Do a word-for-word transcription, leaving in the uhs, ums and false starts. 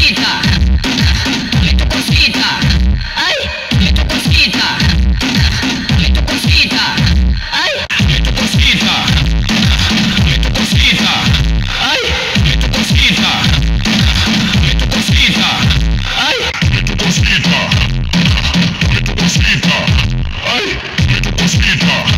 Cosita, meto Cosita, ay, meto Cosita, meto Cosita, ay, meto Cosita, meto Cosita, ay, meto Cosita, meto Cosita, ay, meto Cosita, meto Cosita, ay, meto Cosita.